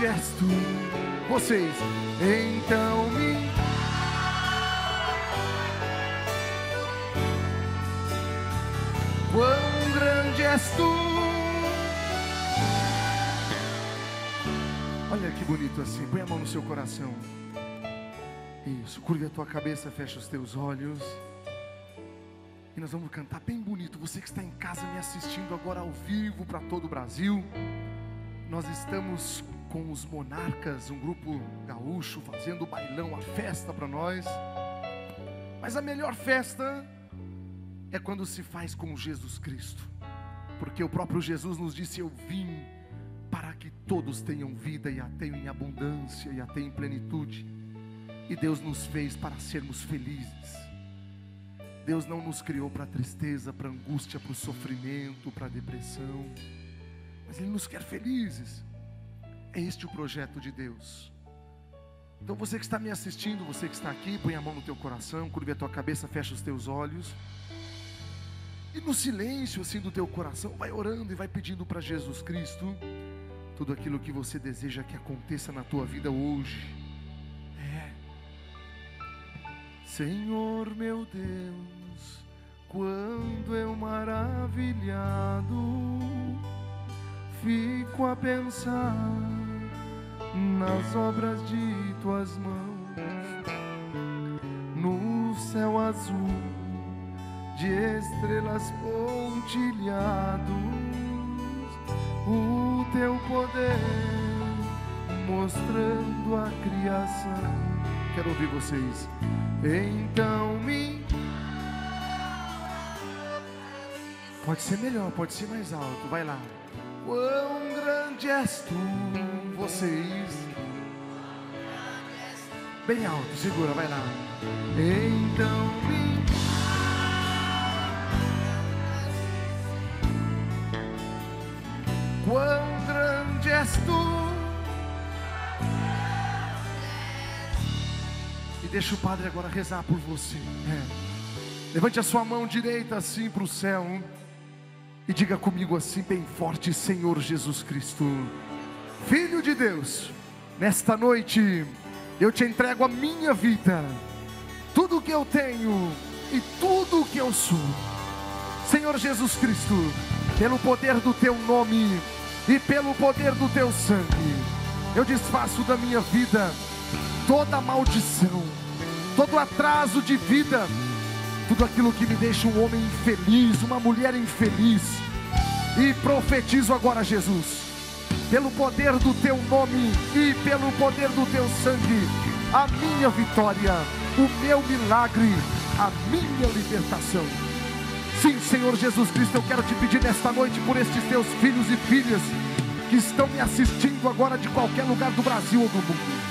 grande és tu. Vocês, então me... Quão grande és tu. Olha que bonito assim. Põe a mão no seu coração. Isso, curva a tua cabeça, fecha os teus olhos. E nós vamos cantar bem bonito. Você que está em casa me assistindo agora ao vivo para todo o Brasil. Nós estamos com os Monarcas, um grupo gaúcho, fazendo o bailão, a festa para nós. Mas a melhor festa é quando se faz com Jesus Cristo. Porque o próprio Jesus nos disse: eu vim para que todos tenham vida e a tenham em abundância e a tenham em plenitude. E Deus nos fez para sermos felizes. Deus não nos criou para tristeza, para angústia, para o sofrimento, para a depressão. Mas Ele nos quer felizes. É este o projeto de Deus. Então você que está me assistindo, você que está aqui, põe a mão no teu coração, curva a tua cabeça, fecha os teus olhos. E no silêncio assim do teu coração, vai orando e vai pedindo para Jesus Cristo tudo aquilo que você deseja que aconteça na tua vida hoje. Senhor meu Deus, quando eu maravilhado fico a pensar nas obras de tuas mãos, no céu azul de estrelas pontilhados, o teu poder mostrando a criação. Quero ouvir vocês. Então me... Pode ser melhor, pode ser mais alto, vai lá. Quão grande és tu. Vocês. Bem alto, segura, vai lá. Então me... Quão grande és tu. Deixa o Padre agora rezar por você. Levante a sua mão direita assim para o céu e diga comigo assim bem forte: Senhor Jesus Cristo, Filho de Deus, nesta noite eu te entrego a minha vida, tudo que eu tenho e tudo que eu sou. Senhor Jesus Cristo, pelo poder do teu nome e pelo poder do teu sangue, eu desfaço da minha vida toda maldição, todo atraso de vida, tudo aquilo que me deixa um homem infeliz, uma mulher infeliz. E profetizo agora, Jesus, pelo poder do teu nome e pelo poder do teu sangue, a minha vitória, o meu milagre, a minha libertação. Sim, Senhor Jesus Cristo, eu quero te pedir nesta noite por estes teus filhos e filhas que estão me assistindo agora de qualquer lugar do Brasil ou do mundo.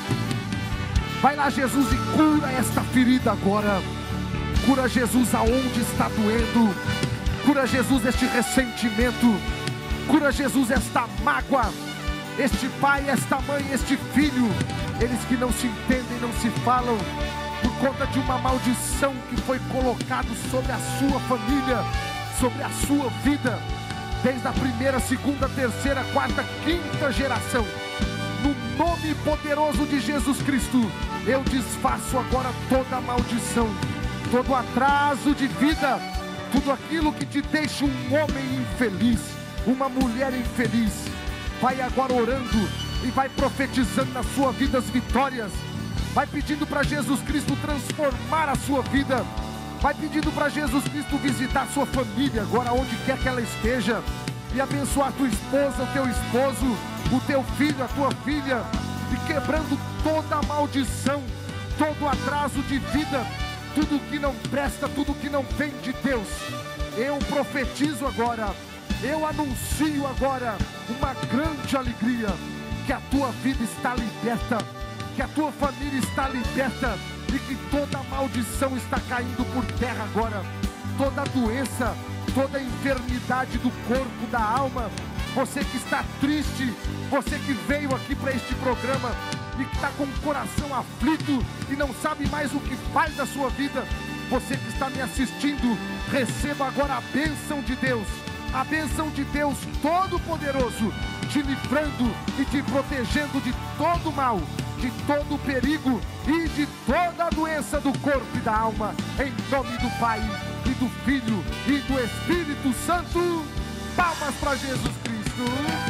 Vai lá, Jesus, e cura esta ferida agora. Cura, Jesus, aonde está doendo. Cura, Jesus, este ressentimento. Cura, Jesus, esta mágoa. Este pai, esta mãe, este filho, eles que não se entendem, não se falam, por conta de uma maldição que foi colocado sobre a sua família, sobre a sua vida, desde a primeira, segunda, terceira, quarta, quinta geração. No nome poderoso de Jesus Cristo, eu desfaço agora toda a maldição, todo atraso de vida, tudo aquilo que te deixa um homem infeliz, uma mulher infeliz. Vai agora orando e vai profetizando na sua vida as vitórias. Vai pedindo para Jesus Cristo transformar a sua vida. Vai pedindo para Jesus Cristo visitar a sua família agora, onde quer que ela esteja, e abençoar a tua esposa, o teu esposo, o teu filho, a tua filha, e quebrando toda a maldição, todo o atraso de vida, tudo que não presta, tudo que não vem de Deus. Eu profetizo agora, eu anuncio agora uma grande alegria, que a tua vida está liberta, que a tua família está liberta, e que toda a maldição está caindo por terra agora. Toda doença, toda enfermidade do corpo, da alma, você que está triste, você que veio aqui para este programa e que está com o coração aflito e não sabe mais o que faz da sua vida, você que está me assistindo, receba agora a bênção de Deus, a bênção de Deus Todo-Poderoso, te livrando e te protegendo de todo mal, de todo perigo e de toda doença do corpo e da alma, em nome do Pai e do Filho e do Espírito Santo. Palmas para Jesus Cristo.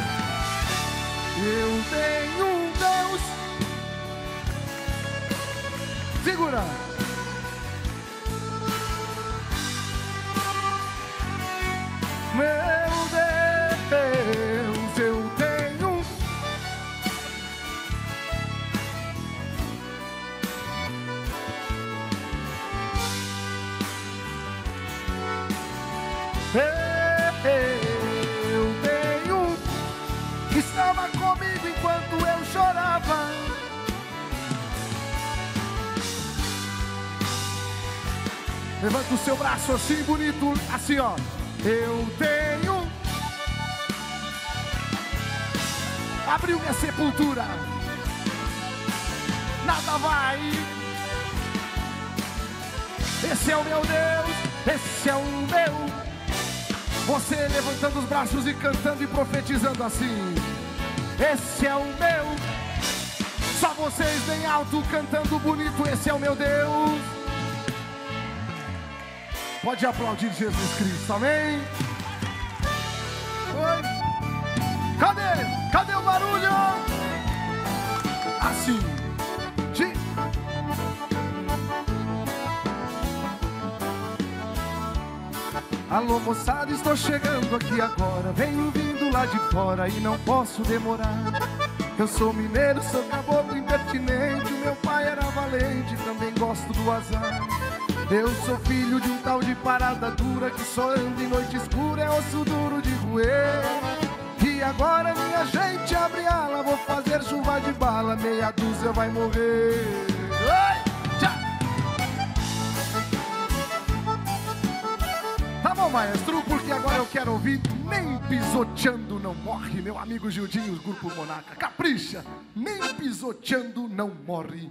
Eu tenho um Deus. Segura. Meu Deus, eu tenho. Eu tenho. Estava comigo enquanto eu chorava. Levanta o seu braço assim, bonito, assim ó. Eu tenho. Abriu minha sepultura. Nada vai. Esse é o meu Deus. Esse é o meu. Você levantando os braços e cantando e profetizando assim. Esse é o meu. Só vocês bem alto cantando bonito. Esse é o meu Deus. Pode aplaudir Jesus Cristo, amém? Oi. Cadê? Cadê o barulho? Assim. Alô moçada, estou chegando aqui agora. Venho vindo lá de fora e não posso demorar. Eu sou mineiro, sou caboclo impertinente. O meu pai era valente, também gosto do azar. Eu sou filho de um tal de parada dura, que só anda em noite escura, é osso duro de roer. E agora minha gente abre ala, vou fazer chuva de bala, meia dúzia vai morrer. Oi, tchau. Tá bom, maestro, porque agora eu quero ouvir Nem Pisoteando Não Morre. Meu amigo Gildinho, Grupo Monarca, capricha. Nem pisoteando não morre.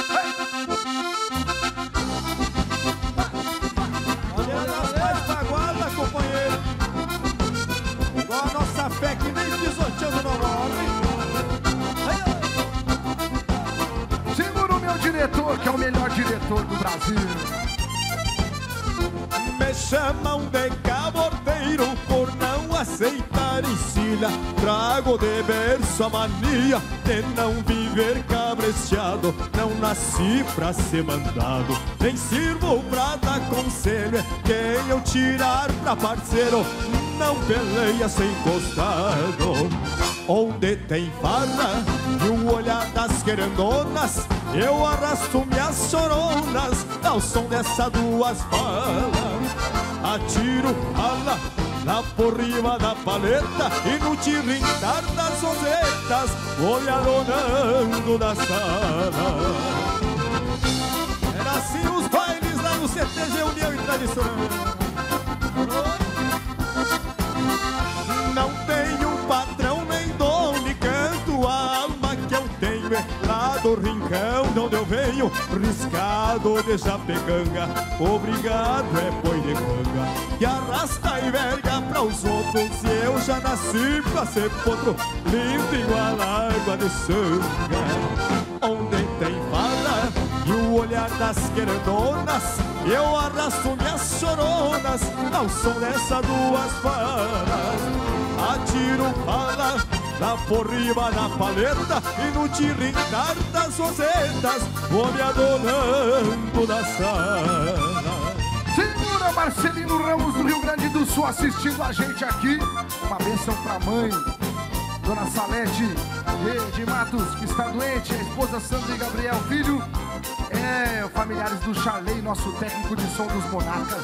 Guarda, companheiro. Igual a nossa fé que nem pisoteando não morre. Segura o meu diretor, que é o melhor diretor do Brasil. Me chamam de cabordeiro por não aceitar encilha. Trago de berço a mania de não viver cabreteado. Não nasci pra ser mandado, nem sirvo pra dar conselho. Quem eu tirar pra parceiro não peleia sem costado. Onde tem farra e o olhar das querendonas, eu arrasto minhas choronas ao som dessas duas balas. Atiro ala lá por riba da paleta e no tirintar das rosetas vou me adonando da sala. Era assim os bailes lá no CTG União e Tradição. Não tenho patrão nem dono, canto a alma que eu tenho é lá do rincão de onde eu venho, riscado de Japecanga. Obrigado é boi de canga que arrasta e verga pra os outros, e eu já nasci pra ser potro, limpo igual a água de sanga. Onde tem fala e o olhar das querendonas, eu arrasto minhas choronas ao som dessas duas falas. Atiro bala lá por riba da paleta e no tirintar das rosetas vou me adonando da sala. Segura Marcelino Ramos do Rio Grande do Sul assistindo a gente aqui. Uma bênção pra mãe, Dona Salete de Matos, que está doente. A esposa Sandra e Gabriel, filho. Familiares do Charley, nosso técnico de som dos Monarcas.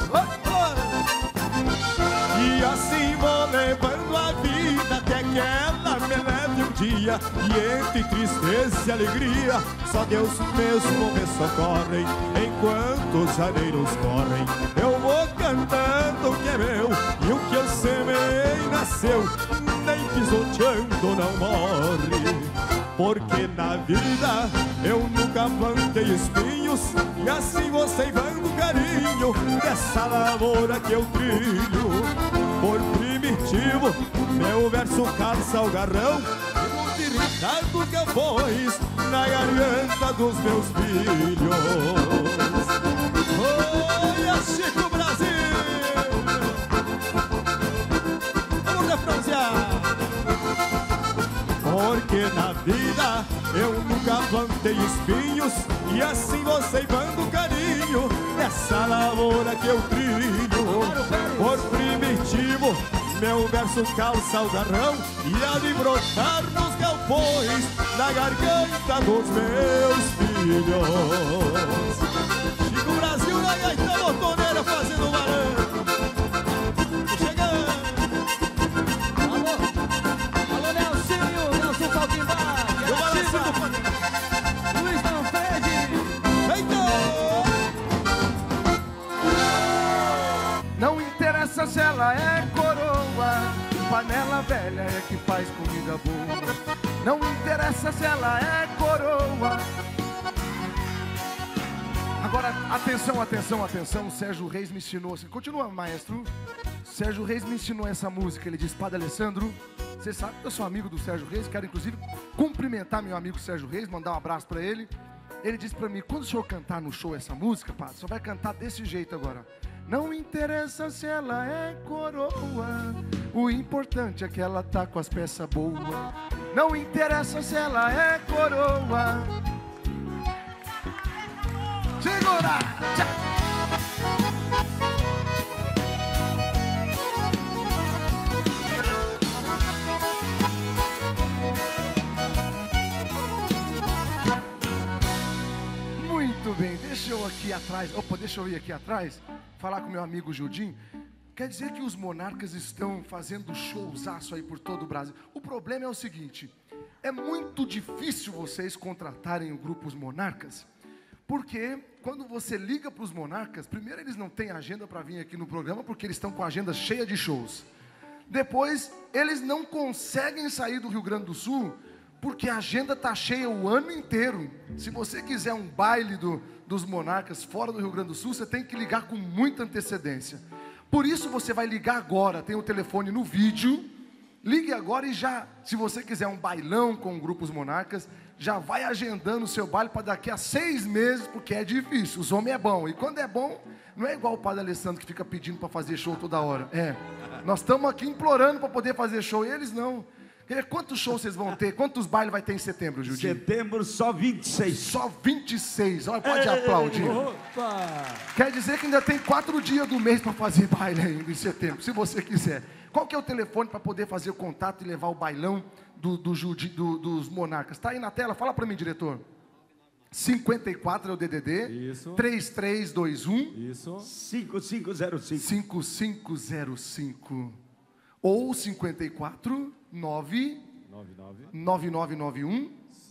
E assim vou levando a vida até que ela me leve um dia. E entre tristeza e alegria, só Deus mesmo me socorre. Enquanto os janeiros correm, eu vou cantando o que é meu, e o que eu semei nasceu, nem pisoteando não morre. Porque na vida eu nunca plantei espinhos, e assim vou ceifando carinho dessa lavoura que eu trilho. por primitivo, meu verso calça o garrão e um tiritado que eu pôs na garganta dos meus filhos. Olha, Chico Brasil! Vamos refrasear! Porque na vida eu nunca plantei espinhos, e assim vou ceivando carinho nessa lavoura que eu trilho. Por primitivo, meu verso calça o garrão e há de brotar nos galpões na garganta dos meus filhos. Chico Brasil na gaita botoneira fazendo varanda. Não interessa se ela é coroa, panela velha é que faz comida boa. Não interessa se ela é coroa. Agora, atenção, atenção, atenção. O Sérgio Reis me ensinou assim. Continua, maestro. Sérgio Reis me ensinou essa música. Ele diz: Padre Alessandro, você sabe que eu sou amigo do Sérgio Reis. Quero inclusive cumprimentar meu amigo Sérgio Reis, mandar um abraço para ele. Ele disse para mim: quando o senhor cantar no show essa música, padre, o senhor vai cantar desse jeito agora. Não interessa se ela é coroa, o importante é que ela tá com as peças boas. Não interessa se ela é coroa. Segura! Tchau. Muito bem, deixa eu aqui atrás. Opa, deixa eu ir aqui atrás falar com meu amigo Gildinho. Quer dizer que os Monarcas estão fazendo showzaço aí por todo o Brasil. O problema é o seguinte: é muito difícil vocês contratarem o grupo Os Monarcas, porque quando você liga para os Monarcas, primeiro eles não têm agenda para vir aqui no programa, porque eles estão com a agenda cheia de shows. Depois, eles não conseguem sair do Rio Grande do Sul, porque a agenda está cheia o ano inteiro. Se você quiser um baile dos Monarcas fora do Rio Grande do Sul, você tem que ligar com muita antecedência. Por isso você vai ligar agora, tem o telefone no vídeo. Ligue agora e já, se você quiser um bailão com o grupo Os Monarcas, já vai agendando o seu baile para daqui a 6 meses, porque é difícil, os homens é bom. E quando é bom, não é igual o Padre Alessandro que fica pedindo para fazer show toda hora. Nós estamos aqui implorando para poder fazer show, e eles não. Quantos shows vocês vão ter? Quantos bailes vai ter em setembro, Gildinho? Setembro só 26. Só 26, olha, pode aplaudir. Opa! Quer dizer que ainda tem 4 dias do mês para fazer baile ainda em setembro, se você quiser. Qual que é o telefone para poder fazer o contato e levar o bailão dos Monarcas? Está aí na tela, fala para mim, diretor. 54 é o DDD. Isso. 3321. Isso. 5505. 5505. Ou 54 9991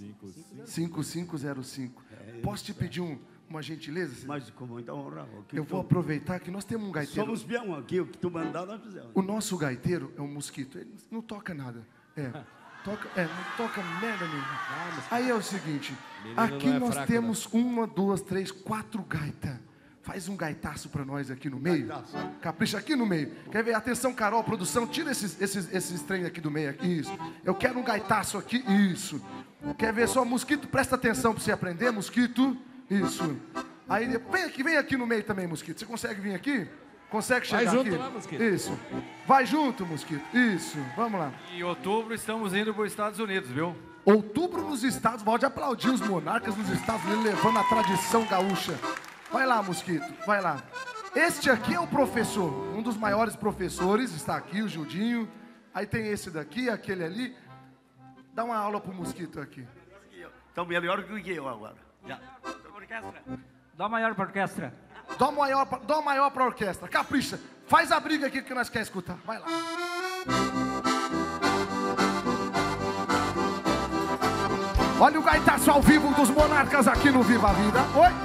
5505. Posso te pedir uma gentileza? Mas com muita honra. Eu vou aproveitar que nós temos um gaiteiro. Somos peão aqui, o que tu mandar nós fizemos. O nosso gaiteiro é um mosquito, ele não toca nada. Não toca merda nenhuma. Aí é o seguinte, aqui nós temos 1, 2, 3, 4 gaitas. Faz um gaitaço para nós aqui no meio. Capricha aqui no meio. Quer ver? Atenção, Carol, produção, tira esses trem aqui do meio. Aqui, isso. Eu quero um gaitaço aqui. Isso. Quer ver só, Mosquito? Presta atenção para você aprender, Mosquito. Isso. Aí, vem aqui no meio também, Mosquito. Você consegue vir aqui? Consegue chegar aqui? Vai junto lá, Mosquito. Isso. Vai junto, Mosquito. Isso. Vamos lá. Em outubro estamos indo para os Estados Unidos, viu? Outubro nos Estados. Pode aplaudir os Monarcas nos Estados Unidos, levando a tradição gaúcha. Vai lá, Mosquito, vai lá. Este aqui é o professor, um dos maiores professores, está aqui, o Gildinho. Aí tem esse daqui, aquele ali. Dá uma aula pro Mosquito aqui. Estão melhor do que eu agora. Já. Dá maior para a orquestra. Dá maior para a orquestra. Capricha, faz a briga aqui que nós queremos escutar. Vai lá. Olha o gaitaço ao vivo dos Monarcas aqui no Viva a Vida. Oi!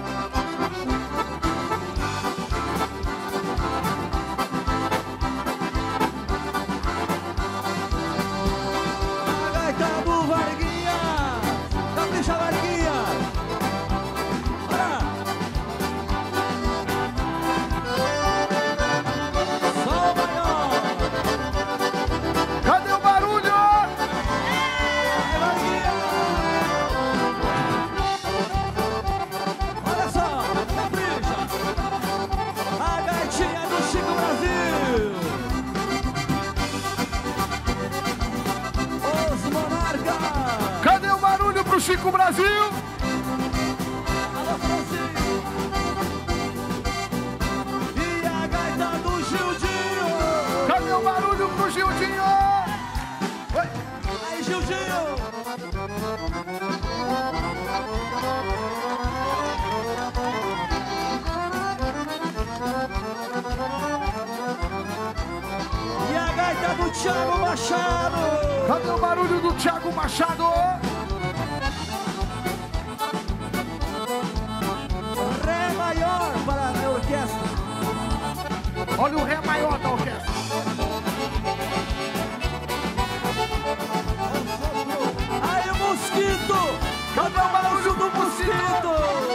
Chico Brasil. Alô, Francinho. E a gaita do Gildinho. Cadê o barulho pro Gildinho? Oi. Aí, Gildinho. E a gaita do Thiago Machado. Cadê o barulho do Thiago Machado? Ré maior para a orquestra. Olha o Ré maior da orquestra. Aí, Mosquito. Cadê o barulho do Mosquito?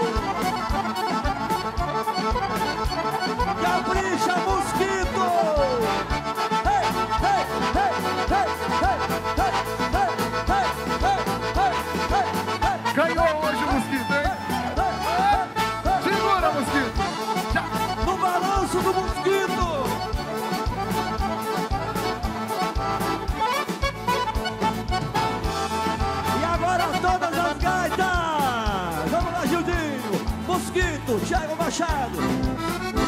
Capricha, Mosquito. Hey, hey, hey, hey, hey, hey, hey, hey, hey, hey, hey. Ganhou hoje o Mosquito, hein? Segura, Mosquito. Já. No balanço do Mosquito. E agora todas as gaitas. Vamos lá, Gildinho. Mosquito, Thiago Machado.